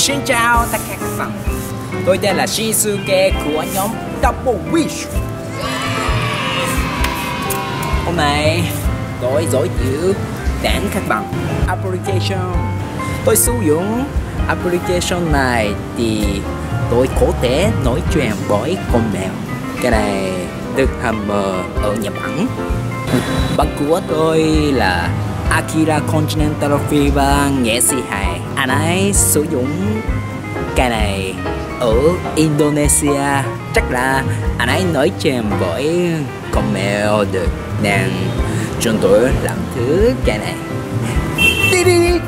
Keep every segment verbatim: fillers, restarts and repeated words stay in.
Xin chào tất cả các bạn. Tôi tên là Shinsuke của nhóm Double Wish. Hôm nay tôi giới thiệu đến các bạn application. Tôi sử dụng application này thì tôi có thể nói chuyện với con mèo. Cái này được hầm ở Nhật Bản. Bạn của tôi là Akira Continental Fever, nghệ sĩ hài. Anh ấy sử dụng cái này ở Indonesia. Chắc là anh ấy nói chuyện với con mèo được, nên chúng tôi làm thử cái này. Đi đi đi.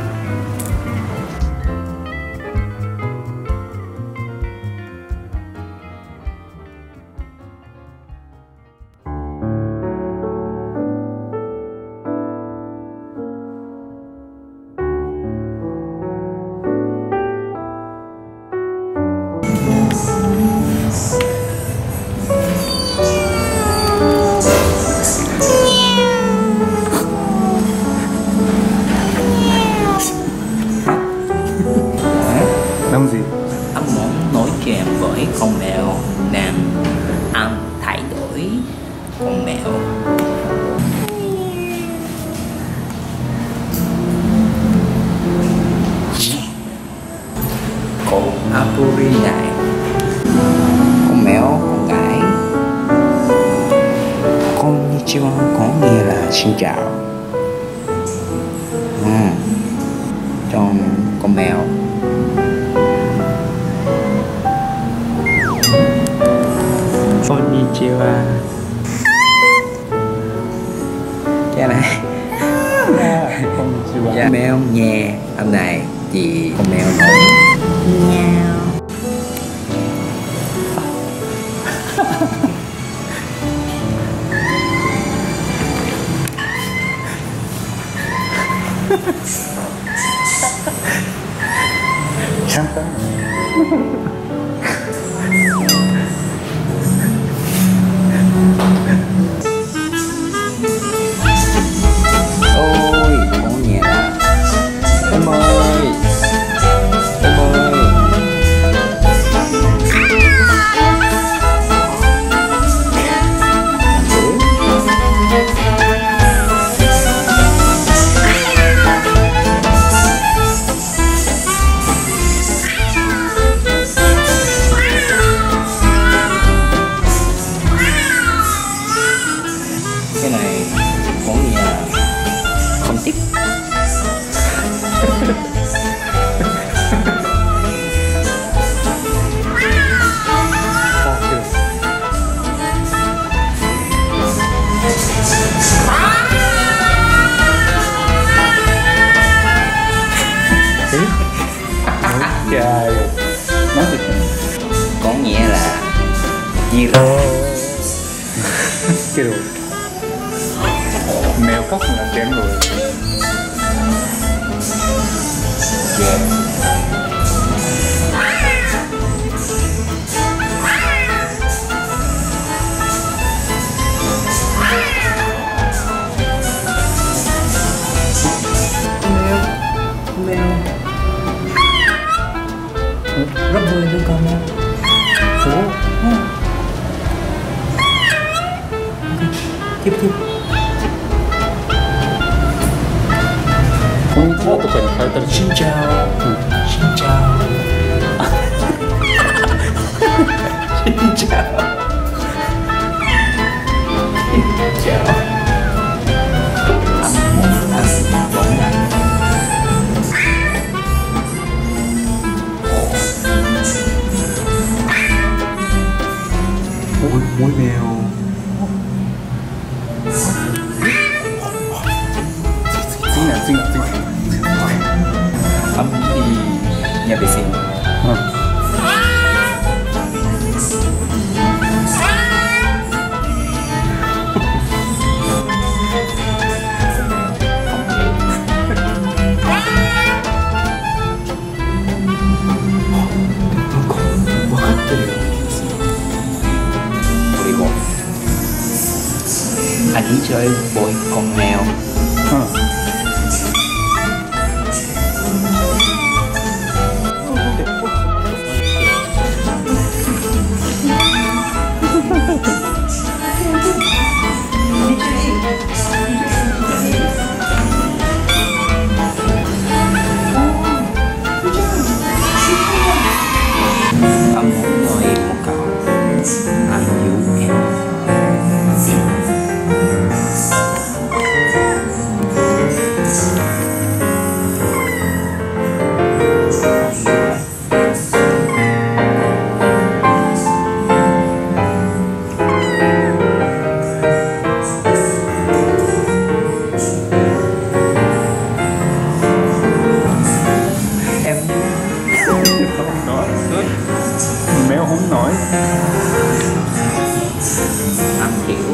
Làm gì? Anh muốn nói chuyện với con mèo nên anh thay đổi con mèo. Cô Apuri này, con mèo con gái. Konnichiwa có nghĩa là xin chào. À, trong con mèo Konnichiwa. cái này Konnichiwa. dạ. Mèo nhè, hôm nay thì con mèo nói nhào. Chẳng Ôi, con nhẹ là em ơi, em ơi. Cái này có nghĩa là không thích. Trời. Nói gì? Có nghĩa là gì là Cái đồ mèo cóc là kém rồi. yeah. Mèo, mèo. Rất vui với con mèo. Ủa? Tiếp tiếp. こんにちはとかに変えたら死んじゃ Xin chào. Xin chào. Xin chào. Anh muốn ăn bóng đá. Mũi, mũi mèu. Xinh à, xinh à, xinh à. Anh đi nhà vệ sinh. Ừ. 그리고 anh đi chơi với con mèo. Ừ. Am hiểu.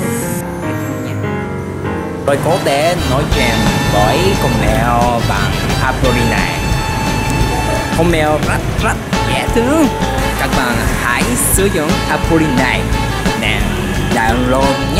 Tôi có thể nói chuyện với con mèo bằng Apple này. Con mèo rất rất dễ thương. Các bạn hãy sử dụng Apple này. Nè, download